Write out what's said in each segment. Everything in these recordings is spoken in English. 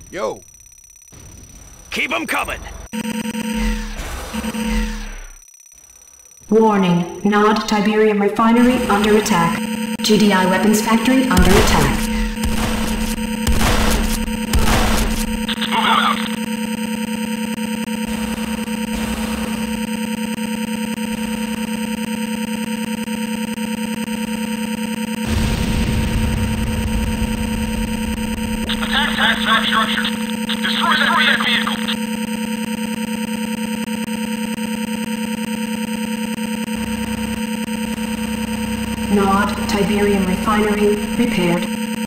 Yo. Keep them coming! Warning, Nod Tiberium Refinery under attack. GDI Weapons Factory under attack. Move out! Attack that structure! Destroy that vehicle! Nod Tiberium Refinery repaired.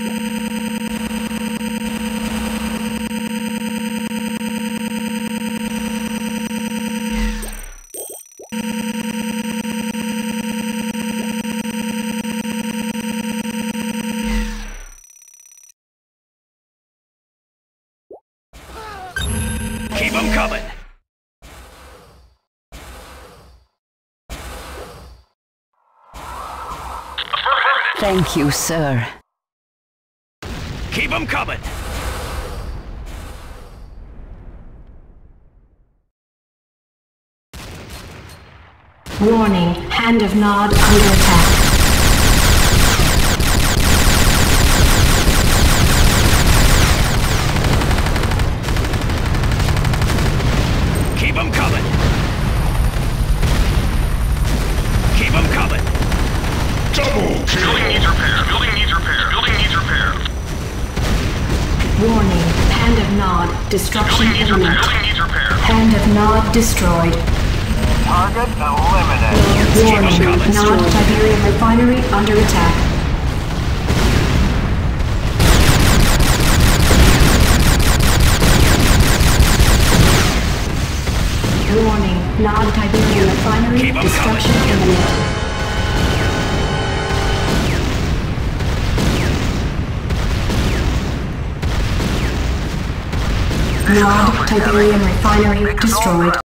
Keep them coming! Thank you, sir. Keep them coming! Warning, Hand of Nod under attack. Keep them coming! Keep them coming! Double kill! Building needs repair! Building needs repair! Building needs repair! Warning, Hand of Nod destruction Building needs repair! imminent. Building needs repair! Hand of Nod destroyed. Target eliminated. Warning, Nod Tiberium Refinery under attack. Warning, Nod Tiberium Refinery Keep 'em destruction coming. imminent. Nod Tiberium Refinery destroyed.